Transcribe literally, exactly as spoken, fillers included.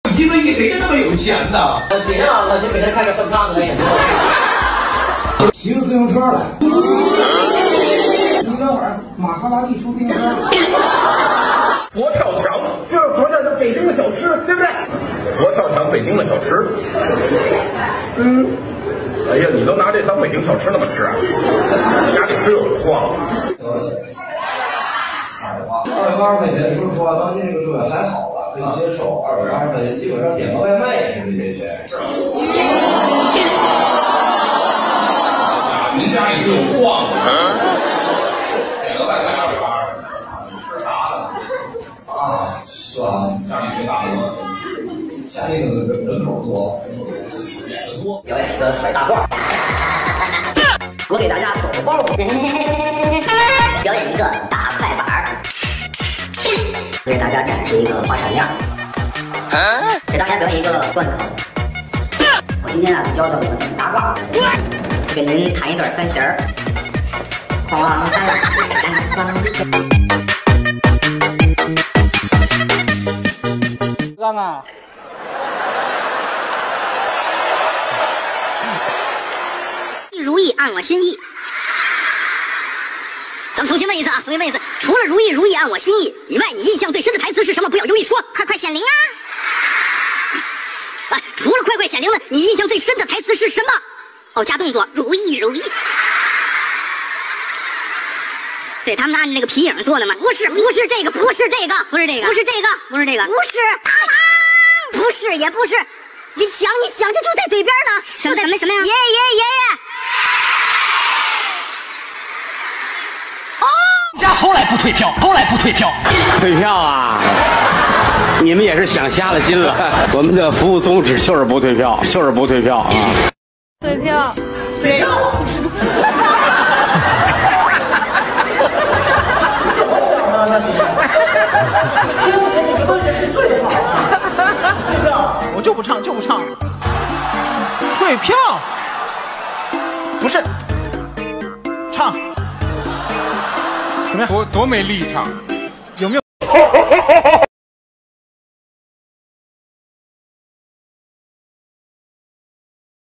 一对一谁跟那么有钱呢？ 谁让老秦每天看着粪炕子的眼睛？ 骑个自行车来，你等会儿，玛莎拉蒂出自行车。 佛跳墙， 这是佛跳墙北京的小吃，对不对？ 佛跳墙，北京的小吃。嗯，哎呀，你都拿这当北京小吃那么吃啊？家里吃有晃。 二百八十块钱，说实话，当今这个社会还好吧，可以接受。二百八十块钱，基本上点个外卖也是这些钱。 您家里是有晃的，点个外卖二百八十，吃啥呢？ 啊，是吧？ 家里没大吗？ 家里可能人人口多， 演的多，表演一个甩大褂。我给大家抖个包袱，表演一个大快板儿，给大家展示一个花闪亮，给大家表演一个贯口。我今天啊，教教你们怎么搭褂，给您弹一段三弦儿。哐当哐。 让啊！ 如意按我心意。咱们重新问一次啊，重新问一次，除了如意如意按我心意以外，你印象最深的台词是什么？不要犹豫说，快快显灵啊！啊，除了快快显灵的，你印象最深的台词是什么？哦，加动作，如意如意。对他们按那个皮影做的吗？不是，不是这个，不是这个，不是这个，不是这个，不是这个，不是，不是，也不是。你想，你想，这就在嘴边呢。什么什么什么呀？爷爷爷爷。哦， 家从来不退票，从来不退票。 退票啊！你们也是想瞎了心了。我们的服务宗旨就是不退票，就是不退票啊！ 退票， 退票。怎么想的呢？你听不听你问的是最好的。退票，我就不唱，就不唱。退票，不是唱。怎么样？ 多多没立场， 有没有？